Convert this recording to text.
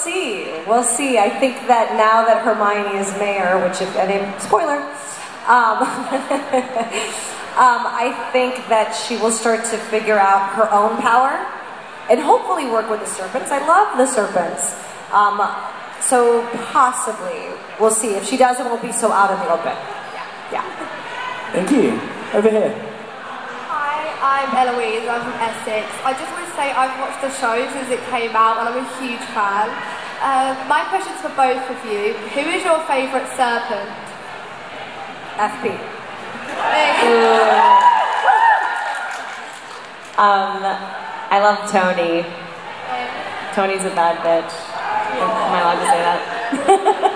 see. We'll see. I think that now that Hermione is mayor, which if any spoiler, I think that she will start to figure out her own power and hopefully work with the serpents. I love the serpents. So possibly, we'll see. If she does, it won't be so out in the open. Yeah. Thank you. Over here. Hi, I'm Eloise. I'm from Essex. I just want to say I've watched the show since it came out and I'm a huge fan. My question's for both of you. Who is your favourite serpent? FP. I love Tony. Tony's a bad bitch. Am I allowed to say that?